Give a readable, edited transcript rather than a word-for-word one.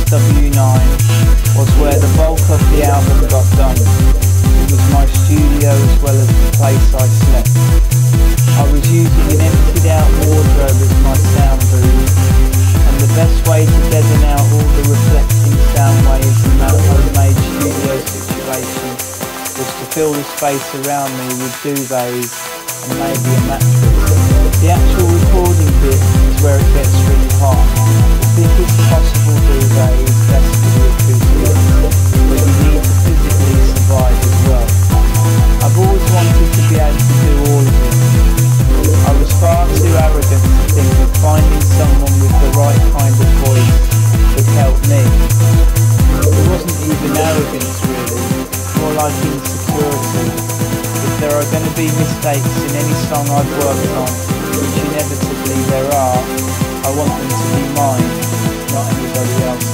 SW9 was where the bulk of the album got done. It was my studio as well as the place I slept. I was using an emptied out wardrobe as my sound booth, and the best way to deaden out all the reflecting sound waves in that homemade studio situation was to fill the space around me with duvets and maybe a mattress. The actual recording bit is where it gets really hot. The biggest possible duvet is best for the acoustics, but you need to physically survive as well. I've always wanted to be able to do all of it. I was far too arrogant to think that finding someone with the right kind of voice would help me. It wasn't even arrogance really, more like insecurity. If there are going to be mistakes in any song I've worked on, which inevitably there are, I want them to be mine, not anybody else.